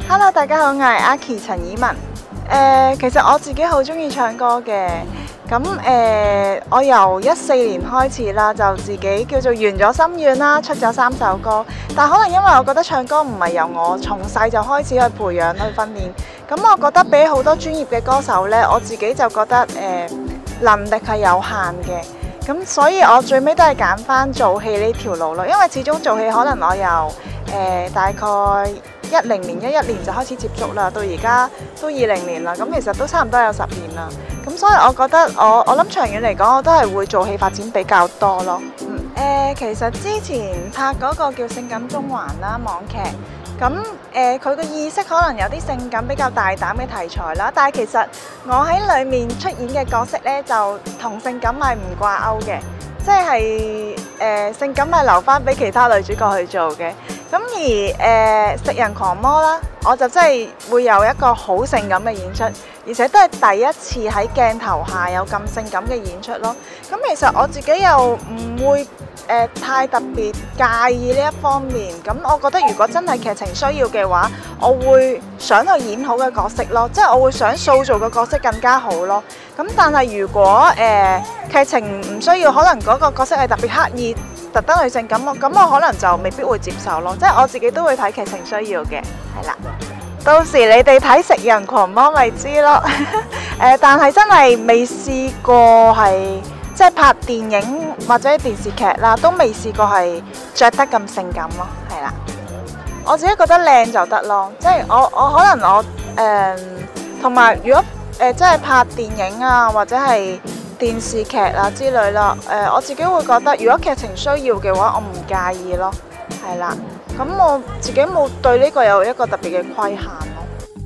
Hello， 大家好，我係阿琪陳以文。其實我自己好中意唱歌嘅。咁我由14年開始啦，就自己叫做圓咗心願啦，出咗3首歌。但可能因為我覺得唱歌唔係由我從細就開始去培養去訓練，咁我覺得比好多專業嘅歌手呢，我自己就覺得能力係有限嘅。咁所以我最尾都係揀翻做戲呢條路咯，因為始終做戲可能我由大概10年、11年就開始接觸啦，到而家都20年啦，咁其實都差唔多有10年啦。咁所以我覺得我諗長遠嚟講，我都係會做戲發展比較多咯。其實之前拍嗰個叫《性感中環》啦網劇，咁佢個意識可能有啲性感比較大膽嘅題材啦，但係其實我喺裡面出演嘅角色呢，就同性感係唔掛鈎嘅，即係性感係留翻俾其他女主角去做嘅。咁而食人狂魔啦，我就真係會有一個好性感嘅演出，而且都係第一次喺鏡頭下有咁性感嘅演出咯。咁其實我自己又唔會太特別介意呢一方面。咁我覺得如果真係劇情需要嘅話，我會想去演好嘅角色咯，即係我會想塑造個角色更加好咯。咁但係如果劇情唔需要，可能嗰個角色係特別刻意特登去性感，咁我可能就未必會接受咯。即係我自己都會睇劇情需要嘅，係啦。到時你哋睇食人狂魔咪知咯。但係真係未試過係即係拍電影或者電視劇啦，都未試過係着得咁性感咯，係啦。我自己覺得靚就得咯，即係我可能我同埋如果即係拍電影啊或者係電視劇啊之類啦，我自己會覺得如果劇情需要嘅話，我唔介意咯，係啦。咁我自己冇對呢個有一個特別嘅規限咯。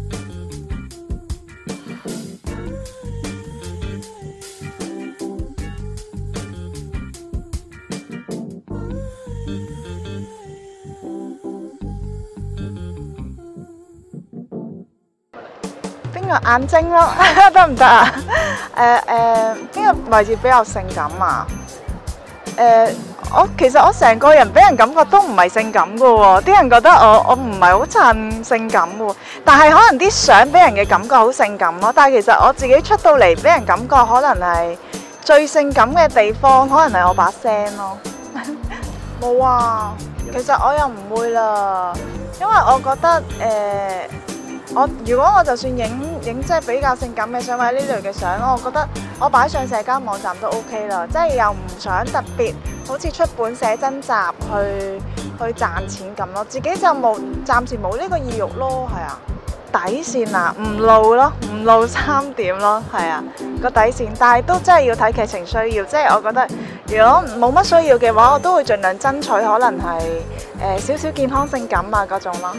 邊個眼睛咯？得唔得啊？邊個位置比較性感啊？其實我成個人俾人感覺都唔係性感噶喎，啲人覺得我唔係好襯性感喎，但係可能啲相俾人嘅感覺好性感咯。但係其實我自己出到嚟俾人感覺可能係最性感嘅地方，可能係我把聲咯。冇啊，其實我又唔會啦，因為我覺得如果我就算影即係比較性感嘅相或者呢類嘅相，我覺得我擺上社交網站都 OK 啦，即係又唔想特別好似出本寫真集去賺錢咁咯，自己就暫時冇呢個意欲咯，係啊。底線啊，唔露咯，唔露3點咯，係啊個底線，但係都真係要睇劇情需要，即係我覺得如果冇乜需要嘅話，我都會盡量爭取可能係少少健康性感啊嗰種咯。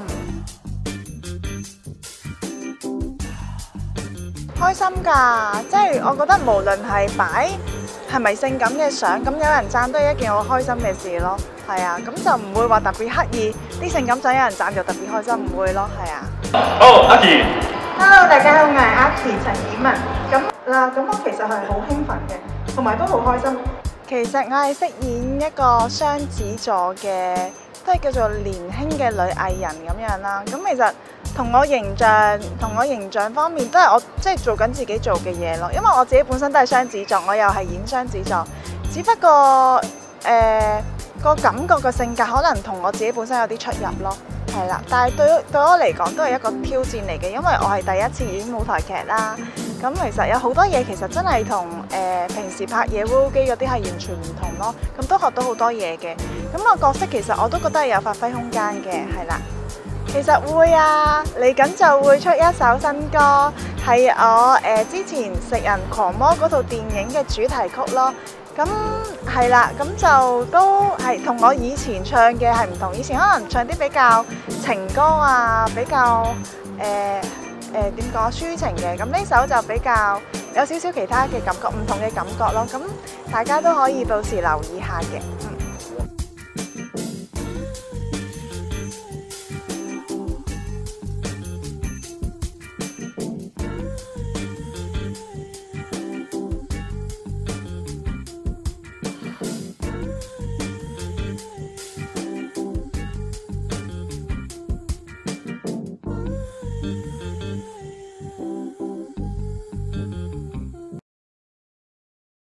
開心㗎，即係我覺得無論係擺係咪性感嘅相，咁有人讚都係一件好開心嘅事咯，係啊，咁就唔會話特別刻意啲性感相有人讚就特別開心，唔會咯，係啊。 好，阿琪。 Hello， 大家好，我係阿琪陳以文。咁我其實係好興奮嘅，同埋都好開心。其實我係飾演一個雙子座嘅，都係叫做年輕嘅女藝人咁樣啦。咁其實同我形象方面都係我即係做緊自己做嘅嘢咯。因為我自己本身都係雙子座，我又係演雙子座，只不過個感覺個性格可能同我自己本身有啲出入咯，係啦。但係對我嚟講都係一個挑戰嚟嘅，因為我係第一次演舞台劇啦。咁其實有好多嘢其實真係同平時拍嘢 roll 機嗰啲係完全唔同咯。咁都學到好多嘢嘅。咁個角色其實我都覺得係有發揮空間嘅，係啦。其實會啊，嚟緊就會出一首新歌，係我之前食人狂魔嗰套電影嘅主題曲咯。咁係啦，咁就都係同我以前唱嘅係唔同，以前可能唱啲比較情歌啊，比較點講抒情嘅，咁呢首就比較有少少其他嘅感覺，唔同嘅感覺咯。咁大家都可以到時留意下嘅。